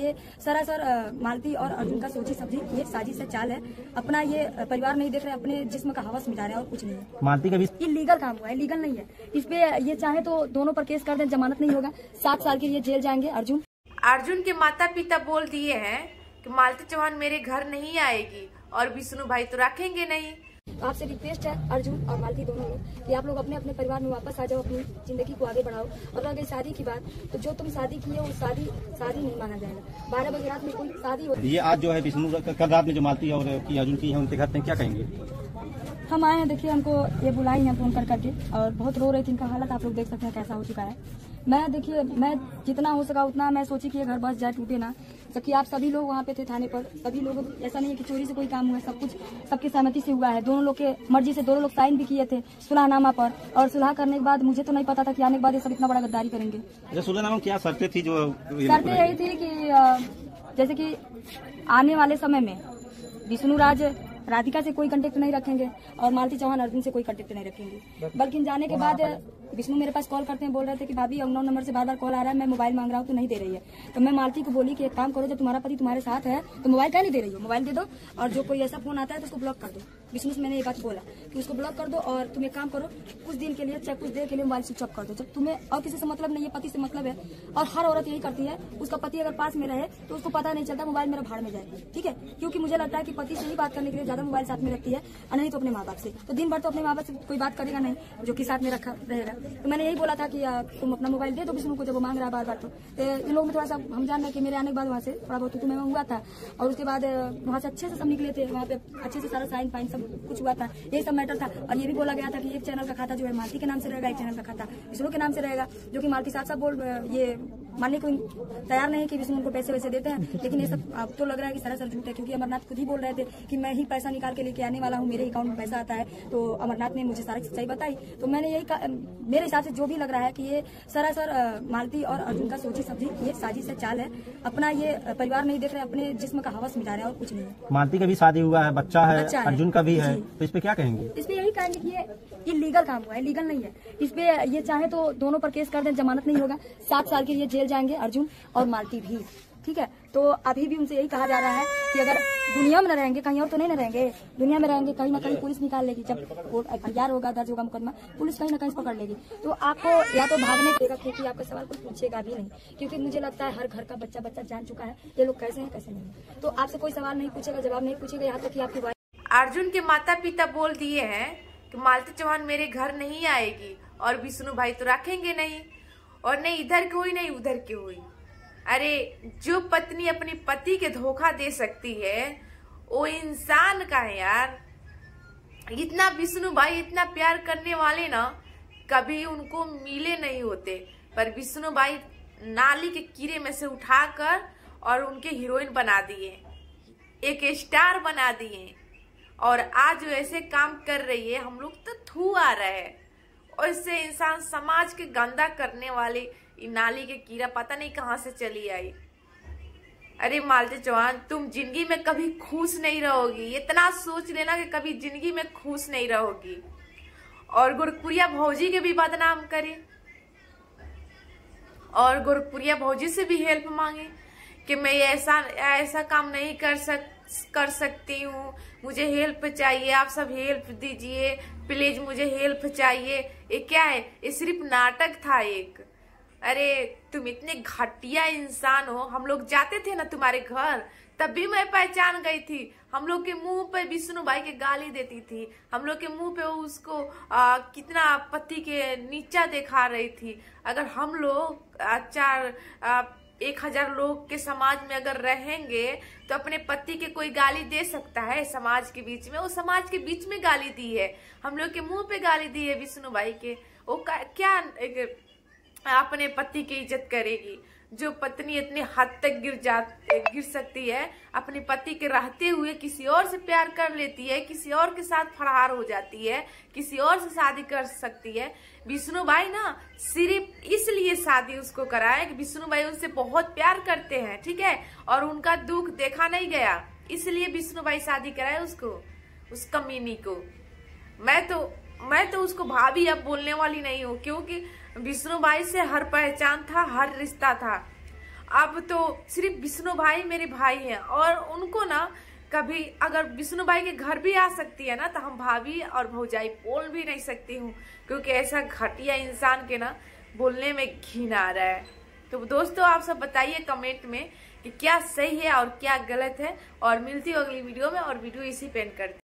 ये सरासर मालती और अर्जुन का सोची समझी ये साजिश है, चाल है। अपना ये परिवार नहीं देख रहे, अपने जिस्म का हवस मिटा रहे हैं और कुछ नहीं है। मालती का भी इलीगल काम हुआ है, लीगल नहीं है। इस पे ये चाहे तो दोनों पर केस कर दें, जमानत नहीं होगा, 7 साल के लिए जेल जाएंगे। अर्जुन के माता पिता बोल दिए हैं कि मालती चौहान मेरे घर नहीं आएगी और विष्णु भाई तो रखेंगे नहीं। तो आपसे रिक्वेस्ट है अर्जुन और मालती दोनों लोग कि आप लोग अपने अपने परिवार में वापस आ जाओ, अपनी जिंदगी को आगे बढ़ाओ। और रह गई शादी की बात, तो जो तुम शादी की है वो शादी नहीं माना जाएगा। 12 बजे रात में कोई शादी होती है। ये आज जो है विष्णु कल रात में जो मालती और की अर्जुन की है उनके घर में क्या कहेंगे? हम आए हैं, देखिए हमको ये बुलाई है फोन कर करके और बहुत रो रही थी। इनका हालत आप लोग देख सकते हैं कैसा हो चुका है। मैं जितना हो सका उतना मैं सोची कि ये घर बस जाए, टूटे ना। जबकि आप सभी लोग वहाँ पे थे थाने पर, सभी लोग, ऐसा नहीं है कि चोरी से कोई काम हुआ है, सब कुछ सबकी सहमति से हुआ है। दोनों लोग के मर्जी से दोनों लोग साइन भी किए थे सुलहनामा पर। और सुलह करने के बाद मुझे तो नहीं पता था कि आने के बाद ये सब इतना बड़ा गद्दारी करेंगे। अच्छा, सुलहनामा क्या शर्तें थी? जो शर्तें यही थी कि जैसे कि आने वाले समय में विष्णु राज राधिका से कोई कांटेक्ट नहीं रखेंगे और मालती चौहान अर्जुन से कोई कांटेक्ट नहीं रखेंगे। बल्कि जाने के बाद विष्णु मेरे पास कॉल करते हैं, बोल रहे थे कि भाभी अननोन नंबर से बार बार कॉल आ रहा है, मैं मोबाइल मांग रहा हूँ तो नहीं दे रही है। तो मैं मालती को बोली कि एक काम करो, जब तुम्हारा पति तुम्हारे साथ है तो मोबाइल क्या नहीं दे रही हो, मोबाइल दे दो और जो कोई ऐसा फोन आता है तो उसको ब्लॉक कर दो। विष्णु से मैंने ये बात बोला कि उसको ब्लॉक कर दो और तुम एक काम करो, कुछ दिन के लिए चाहे कुछ देर के लिए मोबाइल स्विच ऑफ कर दो। जब तुम्हें और किसी से मतलब नहीं है, पति से मतलब है। और हर औरत यही करती है, उसका पति अगर पास में रहे तो उसको पता नहीं चलता मोबाइल मेरा भाड़ में जाए, ठीक है। क्योंकि मुझे लगता है कि पति से ही बात करने के लिए ज्यादा मोबाइल साथ में रखती है और नहीं तो अपने माँ बाप से। तो दिन भर तो अपने माँ बाप से कोई बात करेगा नहीं जो कि साथ में रखा रहेगा। तो मैंने यही बोला था कि तुम अपना मोबाइल दे दो विष्णु को, जब वो मांग रहा है बार बार। तो इन लोग में थोड़ा सा हम जान रहे कि मेरे आने के बाद वहाँ से थोड़ा बहुत तुम्हें हुआ था और उसके बाद वहाँ से अच्छे से सब निकले थे, वहाँ पे अच्छे से सारा साइन फाइन सब कुछ हुआ था, यही सब मैटर था। और ये भी बोला गया था कि एक चैनल का खाता जो है मालती के नाम से रहेगा, एक चैनल का खाता विष्णु के नाम से रहेगा। जो कि मालती साहब बोल ये मानने को तैयार नहीं कि विष्णु उनको पैसे वैसे देते हैं। लेकिन ये सब अब तो लग रहा है कि सरासर झूठ है, क्योंकि अमरनाथ खुद ही बोल रहे थे कि मैं ही पैसा निकाल के लेके आने वाला हूँ, मेरे अकाउंट में पैसा आता है। तो अमरनाथ ने मुझे सारी सच्चाई बताई। तो मैंने यही मेरे हिसाब से जो भी लग रहा है कि ये सरासर मालती और अर्जुन का सोची समझी ये साजिश है, चाल है। अपना ये परिवार नहीं देख रहे, अपने जिस्म का हवस मिटा रहे हैं और कुछ नहीं है। मालती का भी शादी हुआ है, बच्चा है, अर्जुन का भी है, तो इस पे क्या कहेंगे? इस पे यही कहेंगे कि ये इलीगल काम हुआ है, लीगल नहीं है। इस पे ये चाहे तो दोनों पर केस कर दें, जमानत नहीं होगा, 7 साल के लिए जेल जाएंगे अर्जुन और मालती भी, ठीक है। तो अभी भी उनसे यही कहा जा रहा है कि अगर दुनिया में न रहेंगे, कहीं और तो नहीं न रहेंगे, दुनिया में रहेंगे, कहीं ना कहीं पुलिस निकाल लेगी। जब FIR होगा, दर्ज होगा मुकदमा, पुलिस कहीं ना कहीं पकड़ लेगी। तो आपको या तो भागने देगा, क्योंकि आपका सवाल कोई पूछेगा भी नहीं, क्योंकि मुझे लगता है हर घर का बच्चा जान चुका है ये लोग कैसे हैं कैसे नहीं। तो आपसे कोई सवाल नहीं पूछेगा, जवाब नहीं पूछेगा, यहाँ तक कि आपकी अर्जुन के माता पिता बोल दिए हैं कि मालती चौहान मेरे घर नहीं आएगी और विष्णु भाई तो रखेंगे नहीं, और नहीं इधर की हुई नहीं उधर की हुई। अरे जो पत्नी अपने पति के धोखा दे सकती है वो इंसान का है यार। इतना विष्णु भाई इतना प्यार करने वाले ना कभी उनको मिले नहीं होते, पर विष्णु भाई नाली के कीड़े में से उठाकर और उनके हीरोइन बना दिए, एक स्टार बना दिए। और आज जो ऐसे काम कर रही है हम लोग तो थू आ रहे हैं। और इससे इंसान समाज के गंदा करने वाले नाली के कीड़ा पता नहीं कहां से चली आई। अरे मालती चौहान तुम जिंदगी में कभी खुश नहीं रहोगी, इतना सोच लेना कि कभी जिंदगी में खुश नहीं रहोगी। और गोरखपुरिया भौजी के भी बदनाम करे और गोरखपुरिया भौजी से भी हेल्प मांगे कि मैं ऐसा काम नहीं कर सकती हूँ, मुझे हेल्प चाहिए, आप सब हेल्प दीजिए प्लीज, मुझे हेल्प चाहिए। ये क्या है? ये सिर्फ नाटक था एक। अरे तुम इतने घटिया इंसान हो। हम लोग जाते थे ना तुम्हारे घर तब भी मैं पहचान गई थी। हम लोग के मुंह पे विष्णु भाई के गाली देती थी, हम लोग के मुंह पे उसको कितना पति के नीचा दिखा रही थी। अगर हम लोग 1000 लोग के समाज में अगर रहेंगे तो अपने पति के कोई गाली दे सकता है समाज के बीच में? वो समाज के बीच में गाली दी है, हम लोग के मुंह पे गाली दी है विष्णु भाई के। वो क्या अपने पति की इज्जत करेगी? जो पत्नी इतनी हद तक गिर सकती है, अपने पति के रहते हुए किसी और से प्यार कर लेती है, किसी और के साथ फरार हो जाती है, किसी और से शादी कर सकती है। विष्णु भाई ना सिर्फ इसलिए शादी उसको कराया कि विष्णु भाई उनसे बहुत प्यार करते हैं, ठीक है, और उनका दुख देखा नहीं गया, इसलिए विष्णु भाई शादी कराए उसको, उस कमीनी को। मैं तो उसको भाभी अब बोलने वाली नहीं हूँ, क्योंकि विष्णु भाई से हर पहचान था, हर रिश्ता था। अब तो सिर्फ विष्णु भाई मेरे भाई हैं, और उनको ना कभी अगर विष्णु भाई के घर भी आ सकती है ना, तो हम भाभी और भौजाई बोल भी नहीं सकती हूँ, क्योंकि ऐसा घटिया इंसान के ना बोलने में घिन आ रहा है। तो दोस्तों आप सब बताइए कमेंट में कि क्या सही है और क्या गलत है, और मिलती हूँ अगली वीडियो में, और वीडियो इसी पे एंड करती हूँ।